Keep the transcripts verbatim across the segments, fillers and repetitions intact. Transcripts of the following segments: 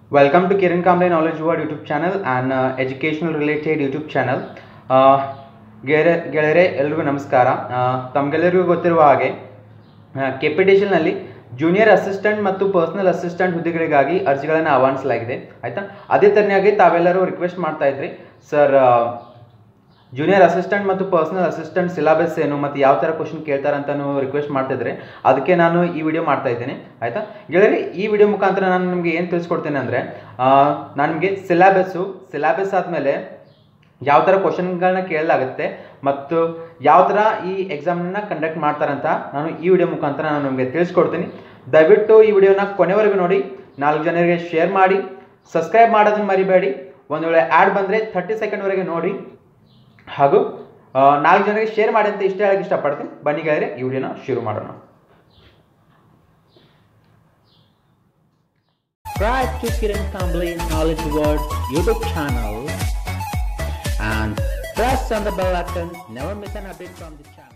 Welcome to Kiran Kamble Knowledge World YouTube channel and uh, educational related YouTube channel. Uh, ಗೆರೆ ಗೆಳೆಯರೆ ಎಲ್ರಿಗೂ ನಮಸ್ಕಾರ. ತಮಗೆಲ್ಲರಿಗೂ ಗೊತ್ತಿರುವ ಹಾಗೆ ಕೆಪಿಟಿಷನ್ನಲ್ಲಿ ಜೂನಿಯರ್ ಅಸಿಸ್ಟೆಂಟ್ ಮತ್ತು ಪರ್ಸನಲ್ ಅಸಿಸ್ಟೆಂಟ್ ಹುದ್ದೆಗಳಿಗಾಗಿ ಅರ್ಜಿಗಳನ್ನು ಆಹ್ವಾನಿಸಲಾಗಿದೆ. ಆಯಿತಾ, ಅದೇ ತರನಾಗಿ ತಾವೆಲ್ಲರೂ ರಿಕ್ವೆಸ್ಟ್ ಮಾಡ್ತಾ ಇದ್ರಿ, ಸರ್ ಜೂನಿಯರ್ ಅಸಿಸ್ಟೆಂಟ್ ಮತ್ತು ಪರ್ಸನಲ್ ಅಸಿಸ್ಟೆಂಟ್ ಸಿಲೆಬಸ್ ಏನು ಮತ್ತು ಯಾವ ಥರ ಕ್ವಶನ್ ಕೇಳ್ತಾರೆ ಅಂತಲೂ ರಿಕ್ವೆಸ್ಟ್ ಮಾಡ್ತಿದ್ರೆ ಅದಕ್ಕೆ ನಾನು ಈ ವಿಡಿಯೋ ಮಾಡ್ತಾ ಇದ್ದೇನೆ. ಆಯಿತಾ ಗೆಳೆಯರೆ, ಈ ವಿಡಿಯೋ ಮುಖಾಂತರ ನಾನು ನಿಮಗೆ ಏನು ತಿಳಿಸ್ಕೊಡ್ತೇನೆ ಅಂದರೆ, ನನಗೆ ಸಿಲೆಬಸ್ಸು ಸಿಲೆಬಸ್ ಆದಮೇಲೆ ಯಾವ ಥರ ಕ್ವಶನ್ಗಳನ್ನ ಕೇಳಲಾಗುತ್ತೆ ಮತ್ತು ಯಾವ ಥರ ಈ ಎಕ್ಸಾಮ್ನ ಕಂಡಕ್ಟ್ ಮಾಡ್ತಾರಂತ ನಾನು ಈ ವಿಡಿಯೋ ಮುಖಾಂತರ ನಾನು ನಿಮಗೆ ತಿಳಿಸ್ಕೊಡ್ತೀನಿ. ದಯವಿಟ್ಟು ಈ ವಿಡಿಯೋನ ಕೊನೆವರೆಗೂ ನೋಡಿ, ನಾಲ್ಕು ಜನರಿಗೆ ಶೇರ್ ಮಾಡಿ, ಸಬ್ಸ್ಕ್ರೈಬ್ ಮಾಡೋದನ್ನು ಮರಿಬೇಡಿ. ಒಂದು ವೇಳೆ ಆ್ಯಡ್ ಬಂದರೆ ಥರ್ಟಿ ಸೆಕೆಂಡ್ವರೆಗೆ ನೋಡಿ ಹಾಗೂ ನಾಲ್ಕು ಜನರಿಗೆ ಶೇರ್ ಮಾಡಿ ಅಂತ ಇಷ್ಟ ಹೇಳಕ್ಕೆ ಇಷ್ಟಪಡ್ತೀನಿ. ಬನ್ನಿ ಗೆಳೆಯರೆ, ಈ ವಿಡಿಯೋನ ಶುರು ಮಾಡೋಣ. Subscribe to Kiran Kamble Knowledge World YouTube channel and press on the bell icon. Never miss an update from the channel.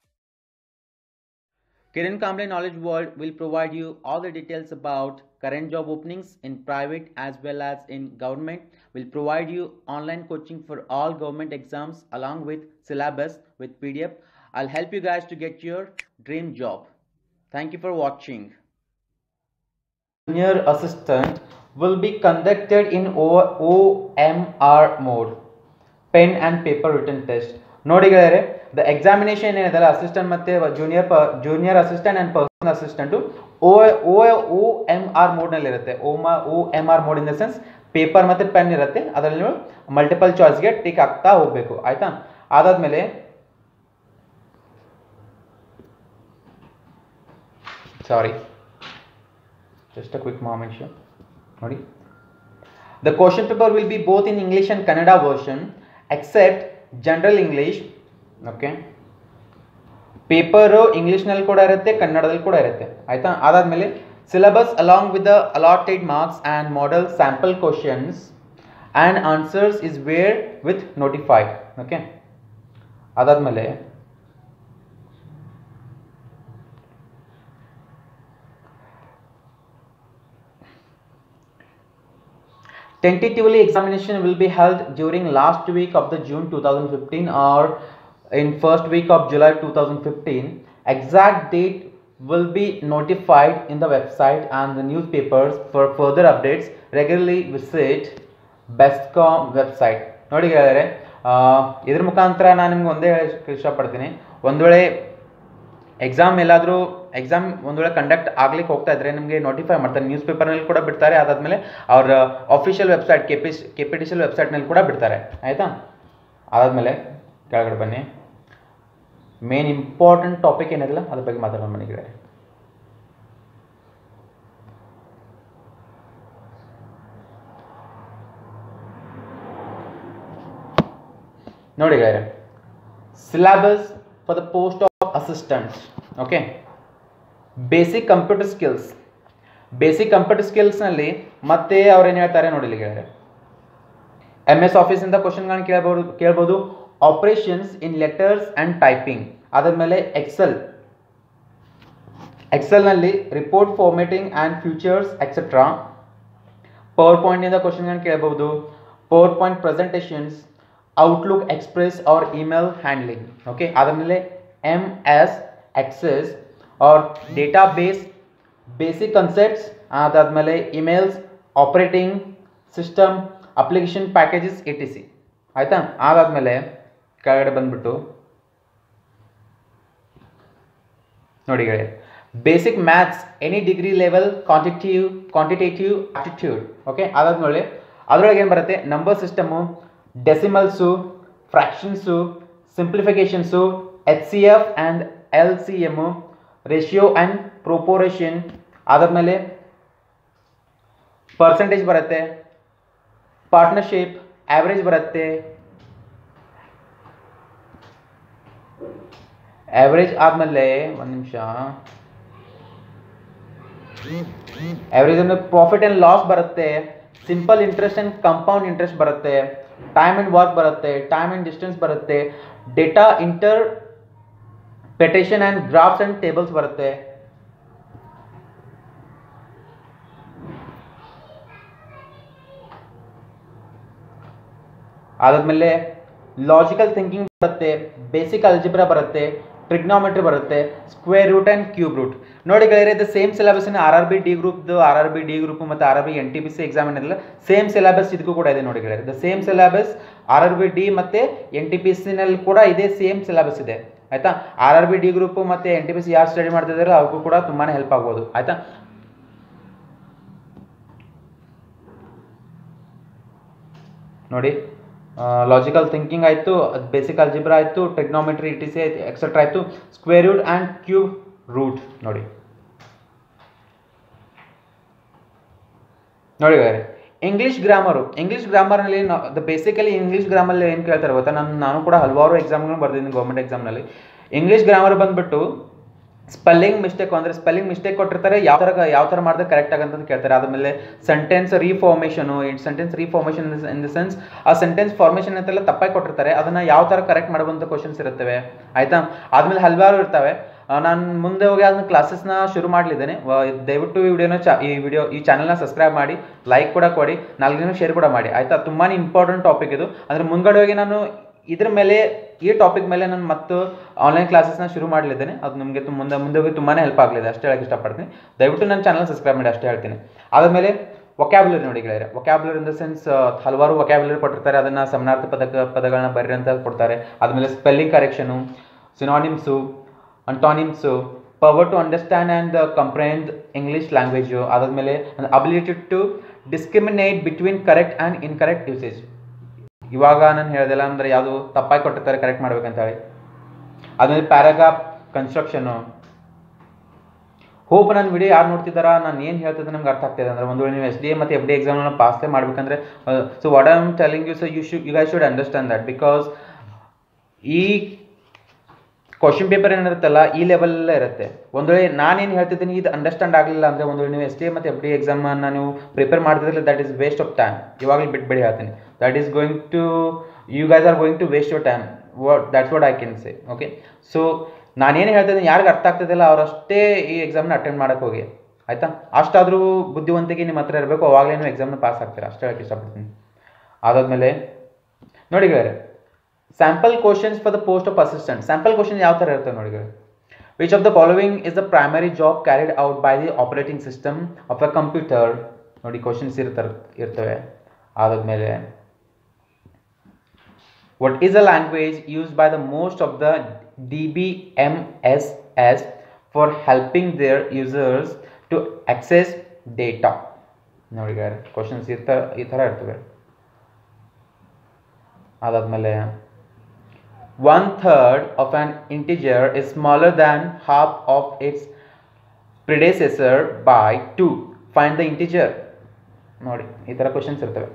Kiran Kamble Knowledge World will provide you all the details about current job openings in private as well as in government. Will provide you online coaching for all government exams along with syllabus with P D F. I'll help you guys to get your dream job. Thank you for watching. Junior assistant will be conducted in O M R mode, pen and paper written test. ನೋಡಿ ಗೆಳೆಯರೆ, the examination ಏನಿದೆಲ್ಲ assistant ಮತ್ತು junior ಪ junior assistant and personal assistant O O O M R ಮೋಡ್ನಲ್ಲಿ ಇರುತ್ತೆ. O ಮಾ O M R mode in the sense paper ಮತ್ತು pen ಇರುತ್ತೆ, ಅದರಲ್ಲಿ ನೀವು ಮಲ್ಟಿಪಲ್ ಚಾಯ್ಸ್ಗೆ ಟಿಕ್ ಆಗ್ತಾ ಹೋಗಬೇಕು. ಆಯಿತಾ, ಅದಾದಮೇಲೆ sorry just a quick moment ನೋಡಿ, the question paper will be both in English and Kannada version except general English. Okay, paper ಇಂಗ್ಲೀಷ್ನಲ್ಲಿ ಕೂಡ ಇರುತ್ತೆ, ಕನ್ನಡದಲ್ಲಿ ಕೂಡ ಇರುತ್ತೆ. ಆಯಿತಾ, ಅದಾದಮೇಲೆ syllabus along with the allotted marks and model sample questions and answers is were with notified. Okay, ಅದಾದಮೇಲೆ tentatively examination will be held during last week of the June two thousand fifteen or in first week of July two thousand fifteen. Exact date will be notified in the website and the newspapers. For further updates regularly visit bestcom website. ನೋಡಿ ಗೆಳೆಯರೆ, ಇದ್ರ ಮುಖಾಂತರ ನಾನು ನಿಮ್ಗೆ ಒಂದೇ ಹೇಳಕ್ಕೆ ಇಷ್ಟಪಡ್ತೀನಿ, ಒಂದು ವೇಳೆ ಎಕ್ಸಾಮ್ ಎಲ್ಲಾದರೂ ಎಕ್ಸಾಮ್ ಒಂದು ವೇಳೆ ಕಂಡಕ್ಟ್ ಆಗ್ಲಿಕ್ಕೆ ಹೋಗ್ತಾ ಇದ್ರೆ ನಿಮಗೆ ನೋಟಿಫೈ ಮಾಡ್ತಾರೆ, ನ್ಯೂಸ್ ಪೇಪರ್ನಲ್ಲಿ ಕೂಡ ಬಿಡ್ತಾರೆ, ಅದಾದಮೇಲೆ ಅವ್ರ ಅಫಿಷಿಯಲ್ ವೆಬ್ಸೈಟ್ ಕೆಪಿ ಕೆಪಿಟಿಷಿಯಲ್ ವೆಬ್ಸೈಟ್ನಲ್ಲಿ ಕೂಡ ಬಿಡ್ತಾರೆ. ಆಯಿತಾ, ಅದಾದಮೇಲೆ ಕೆಳಗಡೆ ಬನ್ನಿ, ಮೇನ್ ಇಂಪಾರ್ಟೆಂಟ್ ಟಾಪಿಕ್ ಏನಿರಲ್ಲ ಅದ್ರ ಬಗ್ಗೆ ಮಾತಾಡೋಣ ಬನ್ನಿ ಗೆಳೆಯರೆ. ನೋಡಿ ಗೆಳೆಯರೆ, syllabus for the post of assistants. Okay, basic computer skills basic computer ಸ್ಕಿಲ್ಸ್ನಲ್ಲಿ ಮತ್ತೆ ಅವ್ರೇನು ಹೇಳ್ತಾರೆ ನೋಡಿ ಗೆಳೆಯರೆ, ಎಮ್ ಎಸ್ ಆಫೀಸಿಂದ ಕ್ವಶನ್ಗಳನ್ನ ಕೇಳ್ಬೋದು ಕೇಳ್ಬೋದು operations in letters and typing. ಅದಾದಮೇಲೆ ಎಕ್ಸೆಲ್ ಎಕ್ಸೆಲ್ನಲ್ಲಿ report formatting and features etcetera. ಪವರ್ ಪಾಯಿಂಟಿಂದ ಕ್ವಶನ್ಗಳನ್ನ ಕೇಳ್ಬೋದು, PowerPoint presentations, Outlook Express or email handling. Okay, ಅದಾದಮೇಲೆ M S Access or database basic concepts, ಅದಾದಮೇಲೆ emails, operating system, application packages A T C. ಆಯಿತಾ, ಅದಾದಮೇಲೆ ಕೆಳಗಡೆ ಬಂದ್ಬಿಟ್ಟು ನೋಡಿ ಗೆಳೆಯ, basic maths any degree level quantitative quantitative aptitude. Okay, ಅದಾದಮೇಲೆ ಅದರೊಳಗೆ ಏನು ಬರುತ್ತೆ, number system, decimals, ಫ್ರ್ಯಾಕ್ಷನ್ಸು, ಸಿಂಪ್ಲಿಫಿಕೇಷನ್ಸು, H C F and L C M, ratio and proportion. ಅದಾದಮೇಲೆ ಪರ್ಸೆಂಟೇಜ್ ಬರುತ್ತೆ, ಪಾರ್ಟ್ನರ್ಶಿಪ್, ಆ್ಯಾವ್ರೇಜ್ ಬರುತ್ತೆ. ಆ್ಯಾವ್ರೇಜ್ ಆದಮೇಲೆ ಒಂದು ನಿಮಿಷ, ಆ್ಯಾವ್ರೇಜ್ ಅಂದರೆ ಪ್ರಾಫಿಟ್ ಆ್ಯಂಡ್ ಲಾಸ್ ಬರುತ್ತೆ, simple interest and compound interest ಬರುತ್ತೆ, ಟೈಮ್ ಆ್ಯಂಡ್ ವರ್ಕ್ ಬರುತ್ತೆ, ಟೈಮ್ ಆ್ಯಂಡ್ ಡಿಸ್ಟೆನ್ಸ್ ಬರುತ್ತೆ, data interpretation and graphs and tables ಬರುತ್ತೆ. ಅದಾದಮೇಲೆ ಲಾಜಿಕಲ್ ಥಿಂಕಿಂಗ್ ಬರುತ್ತೆ, ಬೇಸಿಕ್ ಅಲ್ಜಿಬ್ರಾ ಬರುತ್ತೆ, ಟ್ರಿಗ್ನಾಮೆಟ್ರಿ ಬರುತ್ತೆ, square root and cube root. ನೋಡಿ ಗೆಳೆಯರೆ, ಇದು ಸೇಮ್ ಸಿಲೆಬಸ್ನ ಆರ್ ಆರ್ ಬಿ ಡಿ ಗ್ರೂಪ್ದು R R B D group ಮತ್ತು R R B N T P C exam ಏನಿಲ್ಲ ಸೇಮ್ ಸಿಲೆಬಸ್ ಇದಕ್ಕೂ ಕೂಡ ಇದೆ ನೋಡಿ ಗೆಳೆಯರೆ. The same syllabus R R B D ಮತ್ತು ಎನ್ ಟಿ ಪಿ ಸಿನಲ್ಲಿ ಕೂಡ ಇದೇ ಸೇಮ್ ಸಿಲೆಬಸ್ ಇದೆ ಆಯಿತಾ. R R B D group ಮತ್ತು ಎನ್ ಟಿ ಪಿ ಸಿ ಯಾರು ಸ್ಟಡಿ ಮಾಡ್ತಿದ್ದಾರೋ ಅವ್ರಿಗೂ ಕೂಡ ತುಂಬಾ ಹೆಲ್ಪ್ ಆಗ್ಬೋದು ಆಯಿತಾ. ನೋಡಿ ಲಾಜಿಕಲ್ ಥಿಂಕಿಂಗ್ ಆಯಿತು, ಬೇಸಿಕ್ ಅಲ್ಜಿಬ್ರಾ ಆಯಿತು, ಟ್ರಿಗ್ನೋಮೆಟ್ರಿ ಇ ಟಿ ಸಿ ಆಯಿತು, ಎಕ್ಸೆಟ್ರಾ ಆಯಿತು, square root and cube root. ನೋಡಿ ನೋಡಿ ಇಂಗ್ಲೀಷ್ ಗ್ರಾಮರು, ಇಂಗ್ಲೀಷ್ ಗ್ರಾಮರ್ನಲ್ಲಿ ದ ಬೇಸಿಕಲಿ ಇಂಗ್ಲೀಷ್ ಗ್ರಾಮಲ್ಲಿ ಏನು ಕೇಳ್ತಾರೆ ಗೊತ್ತಾ, ನಾನು ನಾನು ಕೂಡ ಹಲವಾರು ಎಕ್ಸಾಮ್ಗಳು ಬರ್ದಿದ್ದೀನಿ ಗೌರ್ಮೆಂಟ್ ಎಕ್ಸಾಮ್ನಲ್ಲಿ. ಇಂಗ್ಲೀಷ್ ಗ್ರಾಮರ್ ಬಂದುಬಿಟ್ಟು ಸ್ಪೆಲ್ಲಿಂಗ್ ಮಿಸ್ಟೇಕ್ ಅಂದರೆ ಸ್ಪೆಲ್ಲಿಂಗ್ ಮಿಸ್ಟೇಕ್ ಕೊಟ್ಟಿರ್ತಾರೆ, ಯಾವ ಥರ ಯಾವ ಥರ ಮಾಡಿದ್ರೆ ಕರೆಕ್ಟ್ ಆಗಂತ ಕೇಳ್ತಾರೆ. ಆದಮೇಲೆ sentence reformation, sentence reformation in the sense ಆ ಸೆಂಟೆನ್ಸ್ ಫಾರ್ಮೇಷನ್ ಅಂತೆಲ್ಲ ತಪ್ಪಾಗಿ ಕೊಟ್ಟಿರ್ತಾರೆ, ಅದನ್ನು ಯಾವ ಥರ ಕರೆಕ್ಟ್ ಮಾಡುವಂಥ ಕ್ವಶನ್ಸ್ ಇರುತ್ತವೆ ಆಯಿತಾ. ಆದಮೇಲೆ ಹಲವಾರು ಇರ್ತವೆ. ನಾನು ಮುಂದೆ ಹೋಗಿ ಅದನ್ನ ಕ್ಲಾಸಸ್ನ ಶುರು ಮಾಡಲಿದ್ದೇನೆ. ದಯವಿಟ್ಟು ಈ ವಿಡಿಯೋನ ಚಾ ಈ ವಿಡಿಯೋ ಈ ಚಾನಲ್ನ ಸಬ್ಸ್ಕ್ರೈಬ್ ಮಾಡಿ, ಲೈಕ್ ಕೂಡ ಕೊಡಿ, ನಾಲ್ಕು ಜನ ಶೇರ್ ಕೂಡ ಮಾಡಿ ಆಯಿತಾ. ತುಂಬಾ ಇಂಪಾರ್ಟೆಂಟ್ ಟಾಪಿಕ್ ಇದು. ಅಂದರೆ ಮುಂದ್ಗಡೆ ಹೋಗಿ ನಾನು ಇದ್ರ ಮೇಲೆ ಈ ಟಾಪಿಕ್ ಮೇಲೆ ನಾನು ಮತ್ತು ಆನ್ಲೈನ್ ಕ್ಲಾಸಸ್ನ ಶುರು ಮಾಡಲಿದ್ದೇನೆ. ಅದು ನಿಮಗೆ ಮುಂದೆ ಮುಂದೆ ಹೋಗಿ ತುಂಬಾ ಹೆಲ್ಪ್ ಆಗಲಿದೆ ಅಷ್ಟೇ ಹೇಳಕ್ಕೆ ಇಷ್ಟಪಡ್ತೀನಿ. ದಯವಿಟ್ಟು ನನ್ನ ಚಾನಲ್ ಸಬ್ಸ್ಕ್ರೈಬ್ ಮಾಡಿ ಅಷ್ಟೇ ಹೇಳ್ತೀನಿ. ಆದಮೇಲೆ ವೊಕ್ಯಾಬ್ಯುಲರಿ ನೋಡಿ ಗೆಳೆಯರೆ, ವೊಕ್ಯಾಬ್ಯುಲರಿ ಇನ್ ದ ಸೆನ್ಸ್ ಹಲವಾರು ವೊಕ್ಯಾಬ್ಯುಲರಿ ಕೊಟ್ಟಿರ್ತಾರೆ, ಅದನ್ನು ಸಮನಾರ್ಥ ಪದ ಪದಗಳನ್ನ ಬರ್ರಿ ಅಂತ ಕೊಡ್ತಾರೆ. ಆದಮೇಲೆ spelling correction, synonyms, antonyms, power to understand and comprehend English language. ಅದಾದಮೇಲೆ ability to discriminate between correct and incorrect usage. ಇವಾಗ ನಾನು ಹೇಳ್ದಲ್ಲ ಅಂದರೆ ಯಾವುದು ತಪ್ಪಾಗಿ ಕೊಟ್ಟಿರ್ತಾರೆ ಕರೆಕ್ಟ್ ಮಾಡ್ಬೇಕಂತ ಹೇಳಿ. ಆದಮೇಲೆ ಪ್ಯಾರಾಗ್ರಾಫ್ ಕನ್ಸ್ಟ್ರಕ್ಷನು. ಹೋಪ್ ನನ್ನ ವಿಡಿಯೋ ಯಾರು ನೋಡ್ತಿದ್ದಾರಾ, ನಾನು ಏನು ಹೇಳ್ತಿದ್ದೆ ನಮ್ಗೆ ಅರ್ಥ ಆಗ್ತಿದೆ ಅಂದರೆ, ಒಂದು ವೇಳೆ ನೀವು ಎಸ್ ಡಿ ಎ ಮತ್ತು ಎಫ್ ಡಿ ಎಕ್ಸಾಮ್ನ ಪಾಸೇ ಮಾಡಬೇಕಂದ್ರೆ, so what I am telling you, so you should you guys should understand that. Because ಈ ಕ್ವಶನ್ ಪೇಪರ್ ಏನಿರುತ್ತಲ್ಲ ಈ ಲೆವೆಲಲ್ಲೇ ಇರುತ್ತೆ. ಒಂದು ವೇಳೆ ನಾನೇನು ಹೇಳ್ತಿದ್ದೀನಿ ಇದು ಅಂಡರ್ಸ್ಟ್ಯಾಂಡ್ ಆಗಲಿಲ್ಲ ಅಂದರೆ, ಒಂದು ವೇಳೆ ನೀವು ಎಸ್ ಡಿ ಎ ಮತ್ತು ಎಫ್ ಡಿ ಎಕ್ಸಾಮನ್ನು ನೀವು ಪ್ರಿಪೇರ್ ಮಾಡ್ತಿದ್ರೆ that is waste of time. ಇವಾಗಲೇ ಬಿಟ್ಬಿಡಿ ಹೇಳ್ತೀನಿ, that is going to you guys are going to waste your time. What that's what I can say. Okay, so ನಾನೇನು ಹೇಳ್ತಿದ್ದೀನಿ ಯಾರಿಗೆ ಅರ್ಥ ಆಗ್ತಿದ್ದಿಲ್ಲ ಅವರಷ್ಟೇ ಈ ಎಕ್ಸಾಮ್ನ ಅಟೆಂಡ್ ಮಾಡೋಕ್ಕೆ ಹೋಗಿ ಆಯಿತಾ. ಅಷ್ಟಾದರೂ ಬುದ್ಧಿವಂತಿಕೆ ನಿಮ್ಮ ಹತ್ರ ಇರಬೇಕು, ಅವಾಗಲೇ ನೀವು ಎಕ್ಸಾಮ್ನ ಪಾಸ್ ಆಗ್ತೀರಾ ಅಷ್ಟೇ ಹೇಳಕ್ಕೆ ಇಷ್ಟಪಡ್ತೀನಿ. ಅದಾದಮೇಲೆ ನೋಡಿ ಗೆಳೆಯರೆ, sample questions for the post of assistant. Sample question ಯಾವ ಥರ ಇರ್ತವೆ ನೋಡಿ ಗೆಳೆಯರೆ. Which of the following is the primary job carried out by the operating system of a computer. ನೋಡಿ ಕ್ವಶನ್ಸ್ ಇರ್ತಾರೆ ಇರ್ತವೆ. ಆದಾದಮೇಲೆ what is a language used by the most of the D B M S S for helping their users to access data. ನೋಡಿ ಗಾರೆ questions ಇರ್ತ ಈ ಥರ ಇರ್ತವೆ. ಅದಾದಮೇಲೆ one third of an integer is smaller than half of its predecessor by two. Find the integer. ನೋಡಿ ಈ ಥರ ಕ್ವಶನ್ಸ್ ಇರ್ತವೆ.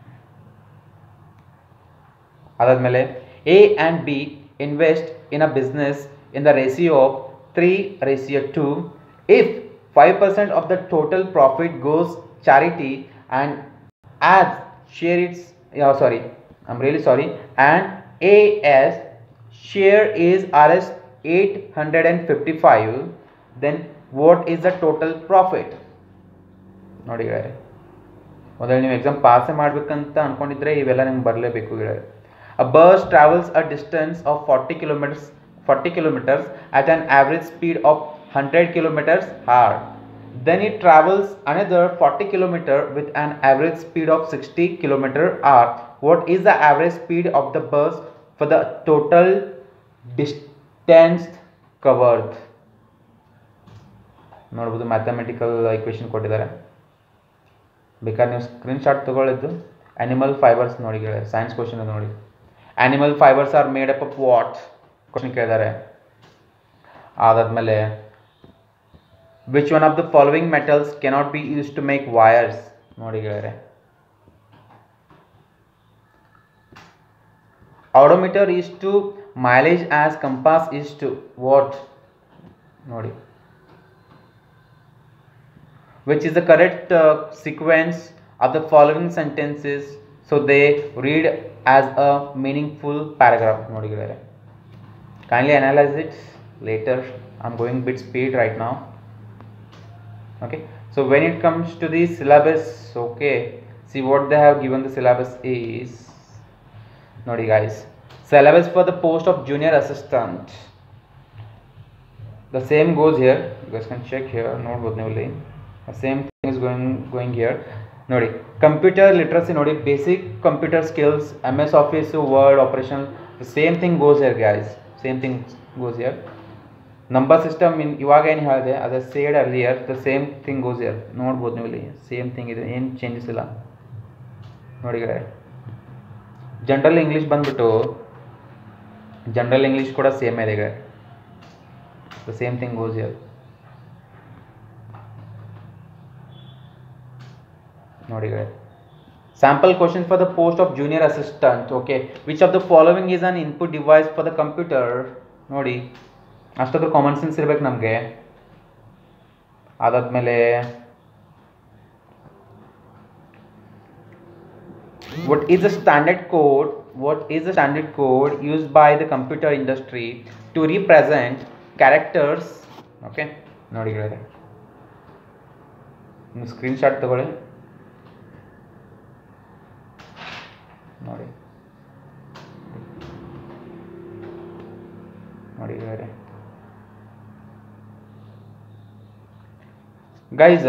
ಅದಾದಮೇಲೆ A and B invest in a business in the ratio of three ratio two. If five percent of the total profit goes charity and as share it's sorry I am really sorry and A's share is Rs eight hundred fifty-five, then what is the total profit? ನೋಡಿ ಗೆಳೆಯರೆ, ಮೊದಲು ನೀವು exam ಪಾಸೇ ಮಾಡಬೇಕಂತ ಅನ್ಕೊಂಡಿದ್ರೆ ಇವೆಲ್ಲ ನಿಮ್ಗೆ ಬರಲೇಬೇಕು ಗೆಳೆಯರೆ. A bus travels a distance of forty kilometers forty kilometers at an average speed of one hundred kilometers hour. Then it travels another forty kilometers with an average speed of sixty kilometers hour. What is the average speed of the bus for the total distance covered? ನೋಡ್ಬೋದು mathematical equation ಕೊಟ್ಟಿದ್ದಾರೆ, ಬೇಕಾದ್ರೆ ನೀವು screenshot ತಗೊಳ್ಳಿದ್ದು. Animal fibres ನೋಡಿ ಕೇಳಿದ್ದಾರೆ, science question ನೋಡಿ. Animal fibres are made up of what question ಕೇಳಿದ್ದಾರೆ. ಅದಾದಮೇಲೆ which one of the following metals cannot be use to make wires ನೋಡಿ ಕೇಳಿದ್ದಾರೆ. odometer is to mileage as compass is to what ನೋಡಿ. which is the correct uh, sequence of the following sentences so they read as a meaningful paragraph ನೋಡಿ ಗೆಳೆಯರೆ. kindly analyze it later. I'm going bit speed right now. Okay, so when it comes to the syllabus, okay, see what they have given. The syllabus is ನೋಡಿ guys, syllabus for the post of junior assistant. The same goes here. You guys can check here. ನೋಡ್ಬೋದು ನೀವು ಇಲ್ಲಿ. The same thing is going going here. ನೋಡಿ computer literacy ನೋಡಿ, basic computer skills, M S office, Word, operation, the same thing goes here guys. Same thing goes here. Number system in ಇವಾಗ ಏನು ಹೇಳಿದೆ ಅದೇ said earlier, the same thing goes here. ನೋಡ್ಬೋದು ನೀವು ಇಲ್ಲಿ same thing ಇದೆ, ಏನು ಚೇಂಜಸ್ ಇಲ್ಲ ನೋಡಿ. ಜನರಲ್ ಇಂಗ್ಲೀಷ್ ಬಂದ್ಬಿಟ್ಟು ಜನರಲ್ ಇಂಗ್ಲೀಷ್ ಕೂಡ ಸೇಮ್ ಇದೆ ಈಗ, the same thing goes here ನೋಡಿ. Sample question for the post of junior assistant. Okay, which of the following is an input device for the computer? ನೋಡಿ ಅಷ್ಟಾದ್ರೂ common sense ಇರ್ಬೇಕು ನಮಗೆ. ಅದಾದ್ಮೇಲೆ what is the standard code what is the standard code used by the computer industry to represent characters? Okay, ನೋಡಿ ನೀವು screen shot ತಗೊಳ್ಳಿ ನೋಡಿ ನೋಡಿ guys,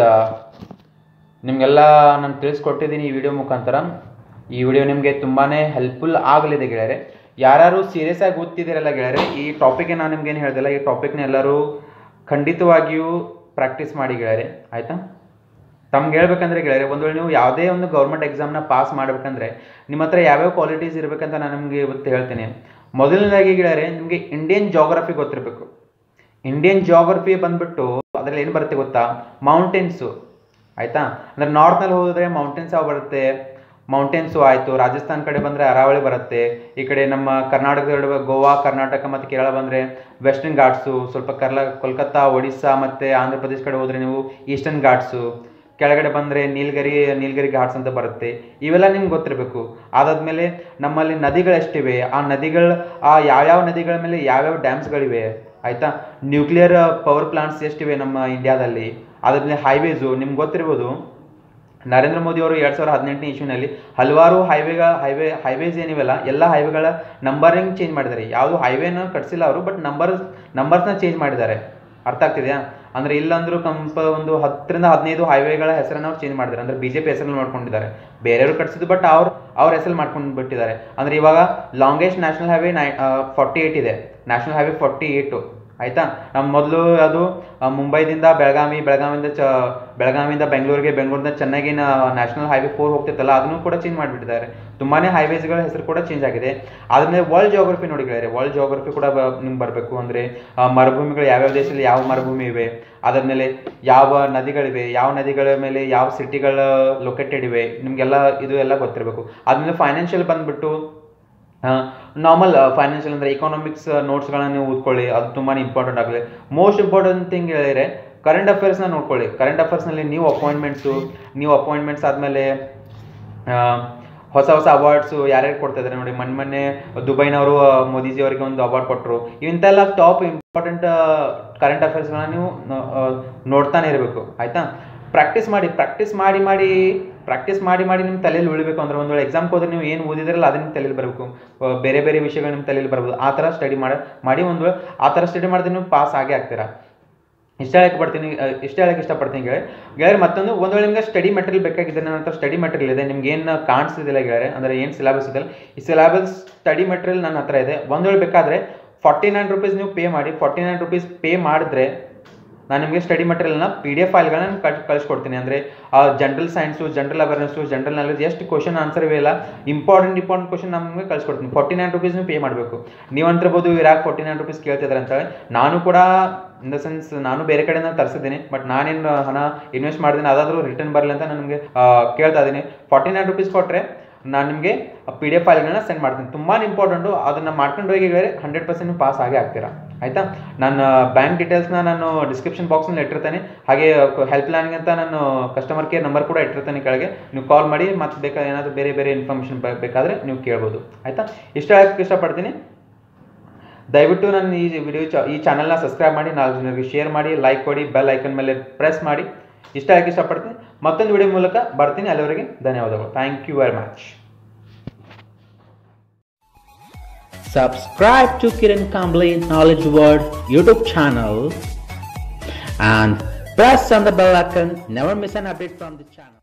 ನಿಮಗೆಲ್ಲ ನಾನು ತಿಳಿಸ್ಕೊಟ್ಟಿದ್ದೀನಿ ಈ ವಿಡಿಯೋ ಮುಖಾಂತರ. ಈ ವಿಡಿಯೋ ನಿಮಗೆ ತುಂಬಾ ಹೆಲ್ಪ್ಫುಲ್ ಆಗಲಿದೆ ಗೆಳೆಯರೆ. ಯಾರು ಸೀರಿಯಸ್ ಆಗಿ ಓದ್ತಿದ್ದೀರಲ್ಲ ಗೆಳೆಯರೆ, ಈ ಟಾಪಿಕ್ಗೆ ನಾನು ನಿಮ್ಗೇನು ಹೇಳ್ದಿಲ್ಲ, ಈ ಟಾಪಿಕ್ನ ಎಲ್ಲರೂ ಖಂಡಿತವಾಗಿಯೂ ಪ್ರಾಕ್ಟೀಸ್ ಮಾಡಿ ಗೆಳೆಯರೆ, ಆಯಿತಾ? ತಮ್ಗೆ ಹೇಳ್ಬೇಕಂದ್ರೆ ಗೆಳೆಯರೆ, ಒಂದು ವೇಳೆ ನೀವು ಯಾವುದೇ ಒಂದು ಗೌರ್ಮೆಂಟ್ ಎಕ್ಸಾಮ್ನ ಪಾಸ್ ಮಾಡಬೇಕಂದ್ರೆ ನಿಮ್ಮ ಹತ್ರ ಯಾವ್ಯಾವ ಕ್ವಾಲಿಟೀಸ್ ಇರಬೇಕಂತ ನಾನು ನಿಮಗೆ ಇವತ್ತು ಹೇಳ್ತೀನಿ. ಮೊದಲನೇದಾಗಿ ಗೆಳೆಯರೆ, ನಿಮಗೆ ಇಂಡಿಯನ್ ಜಾಗ್ರಫಿ ಗೊತ್ತಿರಬೇಕು. ಇಂಡಿಯನ್ ಜಾಗ್ರಫಿ ಬಂದ್ಬಿಟ್ಟು ಅದರಲ್ಲಿ ಏನು ಬರುತ್ತೆ ಗೊತ್ತಾ? ಮೌಂಟೇನ್ಸು, ಆಯಿತಾ? ಅಂದರೆ ನಾರ್ತ್ನಲ್ಲಿ ಹೋದರೆ ಮೌಂಟೇನ್ಸ್ ಯಾವ ಬರುತ್ತೆ? ಮೌಂಟೇನ್ಸು ಆಯಿತು. ರಾಜಸ್ಥಾನ ಕಡೆ ಬಂದರೆ ಅರಾವಳಿ ಬರುತ್ತೆ. ಈ ಕಡೆ ನಮ್ಮ ಕರ್ನಾಟಕದ ಗೋವಾ, ಕರ್ನಾಟಕ ಮತ್ತು ಕೇರಳ ಬಂದರೆ ವೆಸ್ಟರ್ನ್ ಘಾಟ್ಸು. ಸ್ವಲ್ಪ ಕರ್ಲಾ ಕೋಲ್ಕತ್ತಾ, ಒಡಿಸ್ಸಾ ಮತ್ತು ಆಂಧ್ರ ಪ್ರದೇಶ ಕಡೆ ಹೋದರೆ ನೀವು ಈಸ್ಟರ್ನ್ ಘಾಟ್ಸು. ಕೆಳಗಡೆ ಬಂದರೆ ನೀಲಗಿರಿ ನೀಲಗಿರಿ ಘಾಟ್ಸ್ ಅಂತ ಬರುತ್ತೆ. ಇವೆಲ್ಲ ನಿಮ್ಗೆ ಗೊತ್ತಿರಬೇಕು. ಅದಾದಮೇಲೆ ನಮ್ಮಲ್ಲಿ ನದಿಗಳೆಷ್ಟಿವೆ, ಆ ನದಿಗಳ ಆ ಯಾವ್ಯಾವ ನದಿಗಳ ಮೇಲೆ ಯಾವ್ಯಾವ ಡ್ಯಾಮ್ಸ್ಗಳಿವೆ, ಆಯಿತಾ? ನ್ಯೂಕ್ಲಿಯರ್ ಪವರ್ ಪ್ಲಾಂಟ್ಸ್ ಎಷ್ಟಿವೆ ನಮ್ಮ ಇಂಡಿಯಾದಲ್ಲಿ. ಅದಾದಮೇಲೆ ಹೈವೇಸು ನಿಮ್ಗೆ ಗೊತ್ತಿರ್ಬೋದು. ನರೇಂದ್ರ ಮೋದಿ ಅವರು ಎರಡು ಸಾವಿರದ ಹದಿನೆಂಟನೇ ಇಶ್ಯೂನಲ್ಲಿ ಹಲವಾರು ಹೈವೇಗಳ ಹೈವೇ ಹೈವೇಸ್ ಏನಿವೆಲ್ಲ ಎಲ್ಲ ಹೈವೇಗಳ ನಂಬರಿಂಗ್ ಚೇಂಜ್ ಮಾಡಿದ್ದಾರೆ. ಯಾವುದು ಹೈವೇನ ಕಟ್ಸಿಲ್ಲ ಅವರು, ಬಟ್ ನಂಬರ್ ನಂಬರ್ಸ್ನ ಚೇಂಜ್ ಮಾಡಿದ್ದಾರೆ. ಅರ್ಥ ಆಗ್ತಿದೆಯಾ? ಅಂದರೆ ಇಲ್ಲಂದ್ರೂ ಕಂಪ ಒಂದು ಹತ್ತರಿಂದ ಹದಿನೈದು ಹೈವೇಗಳ ಹೆಸರನ್ನು ಅವ್ರು ಚೇಂಜ್ ಮಾಡಿದ್ದಾರೆ. ಅಂದರೆ ಬಿ ಜೆ ಪಿ ಹೆಸರಲ್ಲಿ ಮಾಡ್ಕೊಂಡಿದ್ದಾರೆ. ಬೇರೆಯವರು ಕಟ್ಸಿದ್ದು, ಬಟ್ ಅವ್ರು ಅವ್ರ ಹೆಸರಲ್ಲಿ ಮಾಡ್ಕೊಂಡು ಬಿಟ್ಟಿದ್ದಾರೆ. ಅಂದರೆ ಇವಾಗ ಲಾಂಗೆಸ್ಟ್ ನ್ಯಾಷನಲ್ ಹೈವೇ ನೈ ಫಾರ್ಟಿ ಏಯ್ಟ್ ಇದೆ. ನ್ಯಾಷನಲ್ ಹೈವೇ ಫಾರ್ಟಿ ಏಯ್ಟು, ಆಯಿತಾ? ನಮ್ಮ ಮೊದಲು ಅದು ಮುಂಬೈದಿಂದ ಬೆಳಗಾವಿ, ಬೆಳಗಾವಿಯಿಂದ ಚ ಬೆಳಗಾವಿಯಿಂದ ಬೆಂಗಳೂರಿಗೆ, ಬೆಂಗಳೂರಿಂದ ಚೆನ್ನೈಗಿನ ನ್ಯಾಷನಲ್ ಹೈವೇ ಫೋರ್ ಹೋಗ್ತಿತ್ತಲ್ಲ, ಅದನ್ನು ಕೂಡ ಚೇಂಜ್ ಮಾಡಿಬಿಟ್ಟಿದ್ದಾರೆ. ತುಂಬಾ ಹೈವೇಸ್ಗಳ ಹೆಸರು ಕೂಡ ಚೇಂಜ್ ಆಗಿದೆ. ಆದ್ಮೇಲೆ ವರ್ಲ್ಡ್ ಜಾಗ್ರಫಿ ನೋಡಿ ಗೆಳೆಯರೆ, ವರ್ಲ್ಡ್ ಜಾಗ್ರಫಿ ಕೂಡ ನಿಮ್ಗೆ ಬರಬೇಕು. ಅಂದರೆ ಮರುಭೂಮಿಗಳು ಯಾವ್ಯಾವ ದೇಶದಲ್ಲಿ ಯಾವ ಮರುಭೂಮಿ ಇವೆ, ಅದಾದಮೇಲೆ ಯಾವ ನದಿಗಳಿವೆ, ಯಾವ ನದಿಗಳ ಮೇಲೆ ಯಾವ ಸಿಟಿಗಳ ಲೊಕೇಟೆಡ್ ಇವೆ, ನಿಮಗೆಲ್ಲ ಇದು ಎಲ್ಲ ಗೊತ್ತಿರಬೇಕು. ಆದಮೇಲೆ ಫೈನಾನ್ಷಿಯಲ್ ಬಂದುಬಿಟ್ಟು ನಾರ್ಮಲ್ ಫೈನಾನ್ಷಿಯಲ್ ಅಂದರೆ ಇಕಾನಾಮಿಕ್ಸ್ ನೋಟ್ಸ್ಗಳನ್ನ ನೀವು ಓದ್ಕೊಳ್ಳಿ, ಅದು ತುಂಬಾ ಇಂಪಾರ್ಟೆಂಟ್ ಆಗಲಿ. ಮೋಸ್ಟ್ ಇಂಪಾರ್ಟೆಂಟ್ ಥಿಂಗ್ ಹೇಳಿದರೆ ಕರೆಂಟ್ ಅಫೇರ್ಸ್ನ ನೋಡ್ಕೊಳ್ಳಿ. ಕರೆಂಟ್ ಅಫೇರ್ಸ್ನಲ್ಲಿ ನ್ಯೂ ಅಪಾಯಿಂಟ್ಮೆಂಟ್ಸು ನ್ಯೂ ಅಪಾಯಿಂಟ್ಮೆಂಟ್ಸ್ ಆದಮೇಲೆ ಹೊಸ ಹೊಸ ಅವಾರ್ಡ್ಸು ಯಾರ್ಯಾರು ಕೊಡ್ತಾ ಇದ್ದಾರೆ ನೋಡಿ. ಮೊನ್ನೆ ಮೊನ್ನೆ ದುಬೈನವರು ಮೋದಿಜಿ ಅವರಿಗೆ ಒಂದು ಅವಾರ್ಡ್ ಕೊಟ್ಟರು. ಇಂಥೆಲ್ಲ ಟಾಪ್ ಇಂಪಾರ್ಟೆಂಟ್ ಕರೆಂಟ್ ಅಫೇರ್ಸ್ಗಳನ್ನ ನೀವು ನೋಡ್ತಾನೆ ಇರಬೇಕು, ಆಯಿತಾ? ಪ್ರಾಕ್ಟೀಸ್ ಮಾಡಿ ಪ್ರಾಕ್ಟೀಸ್ ಮಾಡಿ ಮಾಡಿ ಪ್ರಾಕ್ಟೀಸ್ ಮಾಡಿ ಮಾಡಿ ನಿಮ್ಮ ತಲೆಯಲ್ಲಿ ಉಳಿಬೇಕು. ಅಂದರೆ ಒಂದು ವೇಳೆ ಎಕ್ಸಾಮ್ಗೆ ಹೋದ್ರೆ ನೀವು ಏನು ಓದಿದ್ರಲ್ಲ ಅದನ್ನ ತಲೆಯಲ್ಲಿ ಬರಬೇಕು. ಬೇರೆ ಬೇರೆ ವಿಷಯಗಳು ನಿಮ್ಮ ತಲೆಯಲ್ಲಿ ಬರ್ಬೋದು. ಆ ಥರ ಸ್ಟಡಿ ಮಾಡಿ ಮಾಡಿ ಒಂದು ವೇಳೆ ಆ ಥರ ಸ್ಟಡಿ ಮಾಡಿದ್ರೆ ನೀವು ಪಾಸ್ ಆಗೇ ಆಗ್ತೀರಾ. ಇಷ್ಟ ಹೇಳಕ್ಕೆ ಬರ್ತೀನಿ ಇಷ್ಟ ಹೇಳಕ್ಕೆ ಇಷ್ಟಪಡ್ತೀನಿ ಗೆಳೆಯರೆ. ಗೆಳೆಯರೆ ಮತ್ತೊಂದು, ಒಂದು ವೇಳೆ ನಿಮಗೆ ಸ್ಟಡಿ ಮೆಟೀರಿಯಲ್ ಬೇಕಾಗಿದೆ, ನನ್ನ ಹತ್ರ ಸ್ಟಡಿ ಮೆಟೀರಿಯಲ್ ಇದೆ. ನಿಮ್ಗೆ ಏನು ಕಾಣಿಸ್ತಿದ್ದಿಲ್ಲ ಗೆಳೆಯರೆ, ಅಂದರೆ ಏನು ಸಿಲೆಬಸ್ ಇದೆಯಲ್ಲ, ಈ ಸಿಲೆಬಸ್ ಸ್ಟಡಿ ಮೆಟೀರಿಯಲ್ ನನ್ನ ಹತ್ರ ಇದೆ. ಒಂದು ವೇಳೆ ಬೇಕಾದರೆ ಫಾರ್ಟಿ ನೈನ್ ರುಪೀಸ್ ನೀವು ಪೇ ಮಾಡಿ. ಫಾರ್ಟಿ ನೈನ್ ರುಪೀಸ್ ಪೇ ಮಾಡಿದ್ರೆ ನಾನು ನಿಮಗೆ ಸ್ಟಡಿ ಮೆಟೀರಿಯಲ್ನ ಪಿ ಡಿ ಎಫ್ ಫೈಲ್ಗಳನ್ನ ಕಟ್ ಕಳಿಸ್ಕೊಡ್ತೀನಿ. ಅಂದರೆ general science, general awareness, general knowledge ಎಷ್ಟು ಕ್ವಶನ್ ಆನ್ಸರ್ ಇವೆಲ್ಲ ಇಂಪಾರ್ಟೆಂಟ್ ಇಂಪಾರ್ಟೆಂಟ್ ಕ್ವಶನ್ ನಮಗೆ ಕಳಿಸ್ಕೊಡ್ತೀನಿ. ಫಾರ್ಟಿ ನೈನ್ ರುಪೀಸ್ ನೀವು ಪೇ ಮಾಡಬೇಕು. ನೀವು ಅಂತಿರ್ಬೋದು ಇವ್ರಾಗ ಫಾರ್ಟಿ ನೈನ್ ರುಪೀಸ್ ಕೇಳ್ತಿದ್ದಾರೆ ಅಂತೇಳಿ. ನಾನು ಕೂಡ ಇನ್ ದ ಸೆನ್ಸ್ ನಾನು ಬೇರೆ ಕಡೆಯಿಂದ ತರಿಸಿದ್ದೀನಿ, ಬಟ್ ನಾನೇನು ಹಣ ಇನ್ವೆಸ್ಟ್ ಮಾಡಿದ್ದೀನಿ ಅದಾದರೂ ರಿಟರ್ನ್ ಬರಲಿ ಅಂತ ನಾನು ನಿಮಗೆ ಕೇಳ್ತಾ ಇದ್ದೀನಿ. ಫಾರ್ಟಿ ನೈನ್ ರುಪೀಸ್ ಕೊಟ್ಟರೆ ನಾನು ನಿಮಗೆ ಪಿ ಡಿ ಎಫ್ ಫೈಲ್ಗಳನ್ನ ಸೆಂಡ್ ಮಾಡ್ತೀನಿ. ತುಂಬಾ ಇಂಪಾರ್ಟೆಂಟು. ಅದನ್ನು ಮಾಡ್ಕೊಂಡು ಹೋಗಿ ಹಂಡ್ರೆಡ್ ಪರ್ಸೆಂಟ್ ನೀವು ಪಾಸ್ ಆಗೇ ಆಗ್ತೀರಾ, ಆಯಿತಾ? ನಾನು ಬ್ಯಾಂಕ್ ಡೀಟೇಲ್ಸ್ನ ನಾನು ಡಿಸ್ಕ್ರಿಪ್ಷನ್ ಬಾಕ್ಸ್ನಲ್ಲಿ ಇಟ್ಟಿರ್ತೇನೆ. ಹಾಗೆ ಹೆಲ್ಪ್ ಲೈನ್ಗೆ ಅಂತ ನಾನು ಕಸ್ಟಮರ್ ಕೇರ್ ನಂಬರ್ ಕೂಡ ಇಟ್ಟಿರ್ತೇನೆ ಕೆಳಗೆ. ನೀವು ಕಾಲ್ ಮಾಡಿ ಮತ್ತು ಬೇಕಾದ್ರೆ ಏನಾದರೂ ಬೇರೆ ಬೇರೆ ಇನ್ಫಾರ್ಮೇಷನ್ ಬೇಕಾದರೆ ನೀವು ಕೇಳ್ಬೋದು, ಆಯಿತಾ? ಇಷ್ಟ ಹೇಳಕ್ಕೆ ಇಷ್ಟಪಡ್ತೀನಿ. ದಯವಿಟ್ಟು ನನ್ನ ಈ ವಿಡಿಯೋ ಚ ಈ ಚಾನಲ್ನ ಸಬ್ಸ್ಕ್ರೈಬ್ ಮಾಡಿ, ನಾಲ್ಕು ಜನರಿಗೆ ಶೇರ್ ಮಾಡಿ, ಲೈಕ್ ಕೊಡಿ, ಬೆಲ್ ಐಕನ್ ಮೇಲೆ ಪ್ರೆಸ್ ಮಾಡಿ. ಇಷ್ಟ ಹೇಳಕ್ಕೆ ಇಷ್ಟಪಡ್ತೀನಿ. ಮತ್ತೊಂದು ವಿಡಿಯೋ ಮೂಲಕ ಬರ್ತೀನಿ. ಅಲ್ಲಿವರೆಗೆ ಧನ್ಯವಾದಗಳು. Thank you very much. subscribe to Kiran Kambli Knowledge World YouTube channel and press on the bell icon. Never miss an update from the channel.